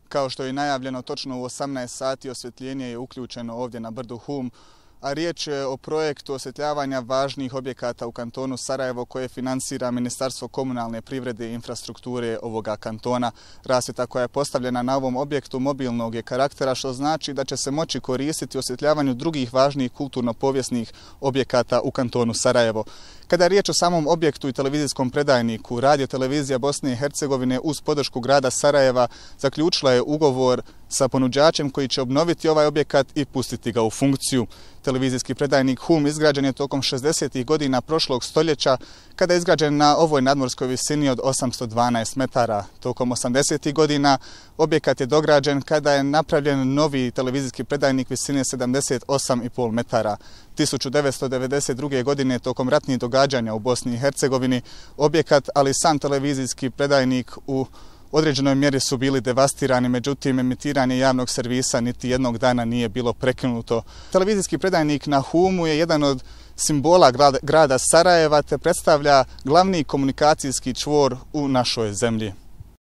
Kao što je najavljeno, točno u 18 sati osvjetljenje je uključeno ovdje na brdu Hum, a riječ je o projektu osvjetljavanja važnih objekata u kantonu Sarajevo koje finansira Ministarstvo komunalne privrede i infrastrukture ovoga kantona. Rasvjeta koja je postavljena na ovom objektu mobilnog je karaktera, što znači da će se moći koristiti u osvjetljavanju drugih važnih kulturno-povijesnih objekata u kantonu Sarajevo. Kada je riječ o samom objektu i televizijskom predajniku, Radio-televizija Bosne i Hercegovine uz podršku grada Sarajeva zaključila je ugovor sa ponuđačem koji će obnoviti ovaj objekat i pustiti ga u funkciju. Televizijski predajnik Hum izgrađen je tokom 60. godina prošlog stoljeća, kada je izgrađen na ovoj nadmorskoj visini od 812 metara. Tokom 80. godina objekat je dograđen kada je napravljen novi televizijski predajnik visine 78,5 metara. 1992. godine, tokom ratnih događanja u Bosni i Hercegovini, objekat, ali sam televizijski predajnik u određenoj mjeri su bili devastirani, međutim emitiranje javnog servisa niti jednog dana nije bilo prekinuto. Televizijski predajnik na Humu je jedan od simbola grada Sarajeva te predstavlja glavni komunikacijski čvor u našoj zemlji.